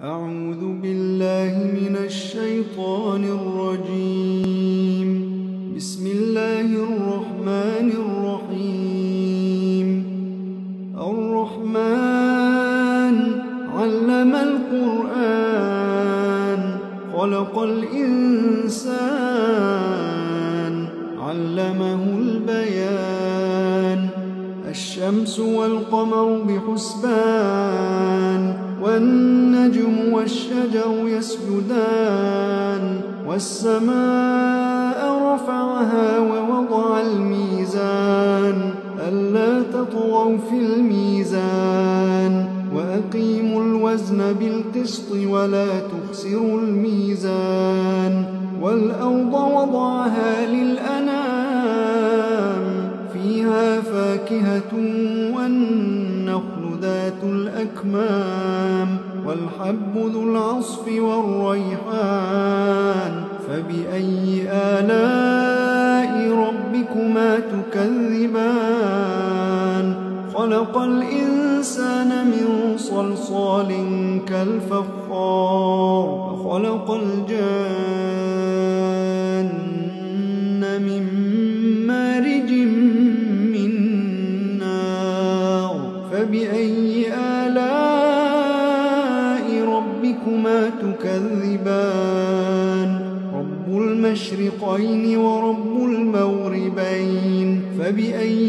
أعوذ بالله من الشيطان الرجيم. بسم الله الرحمن الرحيم. الرحمن علم القرآن خلق الإنسان علمه البيان. الشمس والقمر بحسبان والنجم والشجر يسجدان. والسماء رفعها ووضع الميزان ألا تطغوا في الميزان وأقيموا الوزن بالقسط ولا تخسروا الميزان. والأرض وضعها للأنام فيها فاكهة والنخل ذات الأكمام والحب ذو العصف والريحان. فبأي آلاء ربكما تكذبان؟ خلق الإنسان من صلصال كالفخار وخلق الجان من مارج من نار. فبأي آلاء ربكما تكذبان؟ رب المشرقين ورب المغربين. فبأي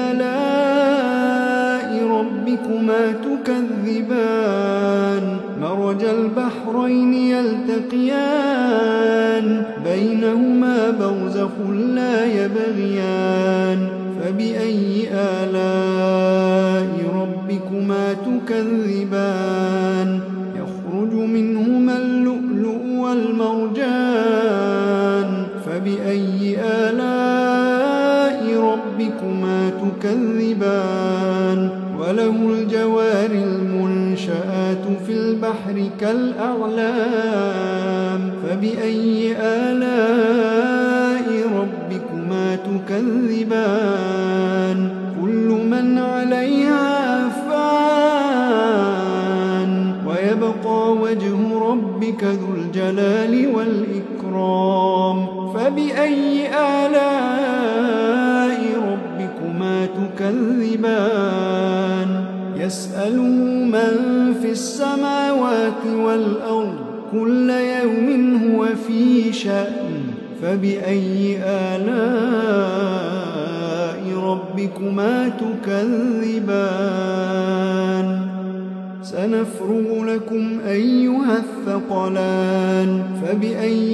آلاء ربكما تكذبان؟ مرج البحرين يلتقيان بينهما برزخ لا يبغيان. فبأي آلاء ربكما تكذبان؟ يخرج منهما اللؤلؤ والمرجان. فبأي آلاء ربكما تكذبان؟ وله الجوار المنشآت في البحر كالأعلام. فبأي آلاء ربكما تكذبان؟ كل من عليها فان ويبقى وجه ربك ذو الجلال والإكرام. فبأي آلاء ربكما تكذبان؟ يسأله من في السماوات والأرض كل يوم هو في شأن. فبأي آلاء ربكما تكذبان؟ سنفرغ لكم أيها الثقلان. فبأي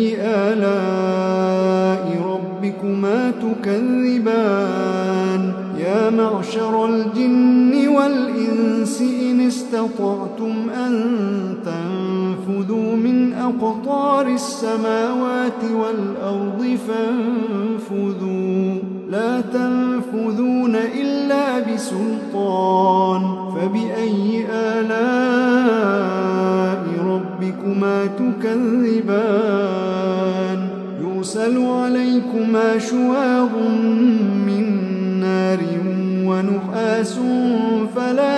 آلاء ربكما تكذبان؟ يا معشر الجن والإنس إن استطعتم أن تنفذوا من أقطار السماوات والأرض فانفذوا لا تنفذون إلا بسلطان. فبأي آلاء ربكما تكذبان؟ يرسل عليكما شواظ من نار ونحاس فلا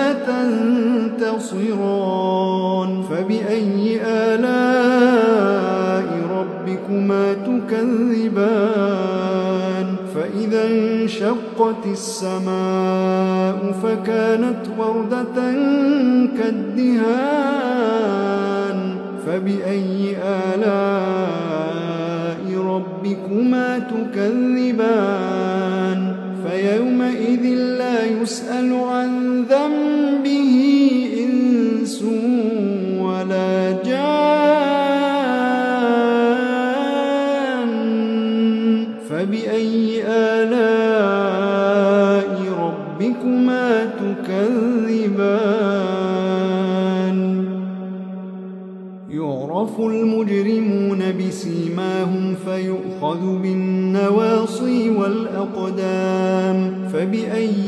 تنتصران. فبأي آلاء ربكما تكذبان؟ فإذا انشقت السماء فكانت وردة كالدهان. فبأي آلاء ربكما تكذبان؟ فيومئذ لا يسأل عن ذنبه إنس ولا جان. فبأي آلاء ربكما تكذبان؟ يعرف المجرمون بسيماهم فيؤخذ بالنواصي والأقدام. فبأي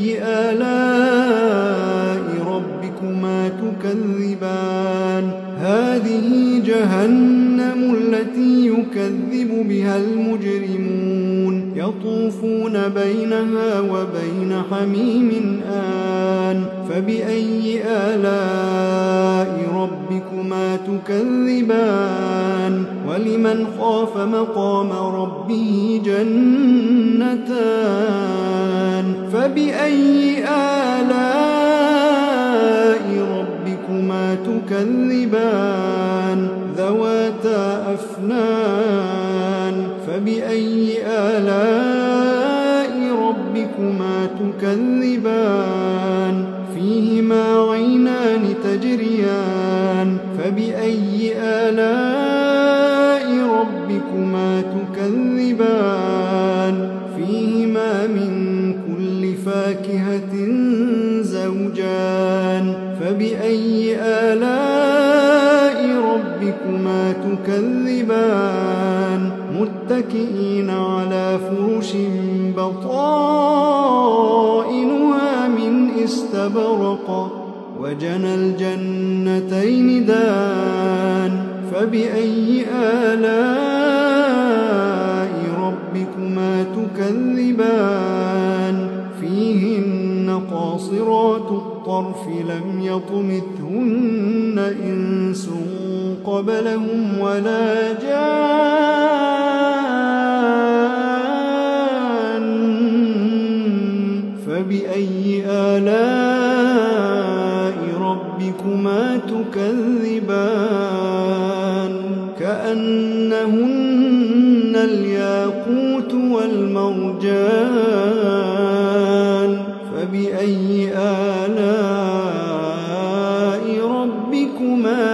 آلاء ربكما تكذبان؟ هذه جهنم التي يكذب بها المجرمون يطوفون بينها وبين حميم آن فبأي آلاء ربكما تكذبان ولمن خاف مقام ربه جنتان فبأي آلاء ربكما تكذبان ذواتا أفنان فبأي آلاء ربكما تكذبان فيهما عينان تجريان فبأي آلاء ربكما تكذبان فيهما من كل فاكهة زوجان فبأي آلاء ربكما تكذبان متكئين على فرش بطائنها من استبرق وجنى الجنتين دان فبأي آلاء ربكما تكذبان فيهن قاصرات الطرف لم يطمثهن إنس قبلهم ولا جان فبأي آلاء ربكما تكذبان كأنهن الياقوت والمرجان فبأي آلاء ربكما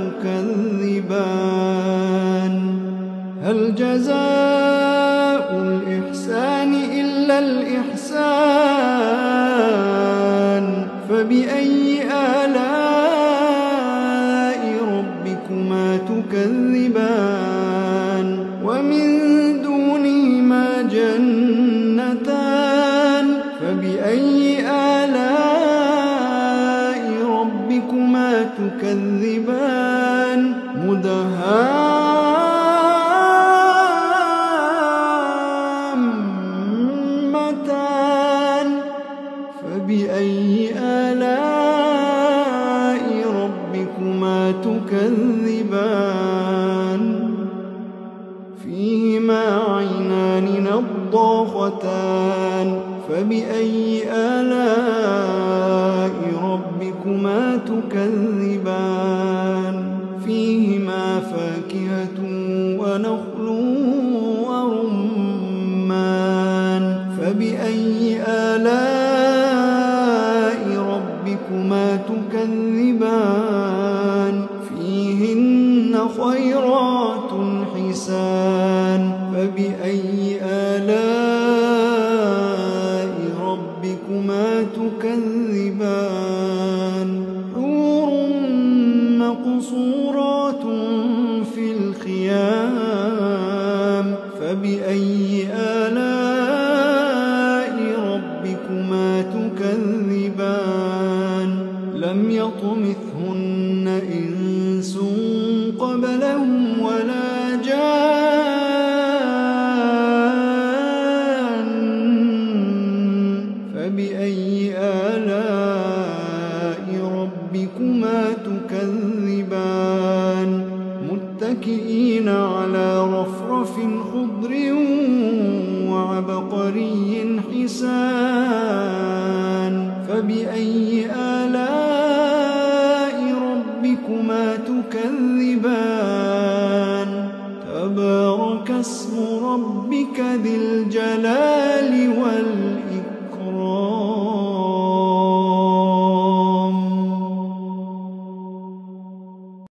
تكذبان هل جزاء الإحسان إلا الإحسان فبأي آلاء ربكما تكذبان ومن دونهما جنتان فبأي آلاء ربكما تكذبان مدهامتان فبأي آلاء ربكما تكذبان فيهما عينان نضاختان فبأي آلاء ربكما تكذبان فيهما فاكهة ونخل ورمان فبأي آلاء ربكما تكذبان فيهن خيرات حسان فبأي آلاء ربكما تكذبان حور مقصورات في الخيام فبأي آلاء ربكما تكذبان لم يطمثهن إنس قبلهم ولا جان فبأي آلاء ربكما تكذبان متكئين على رفرف خضر وعبقري حسان فبأي آلاء ربكما تكذبان تبارك اسم ربك ذي الجلال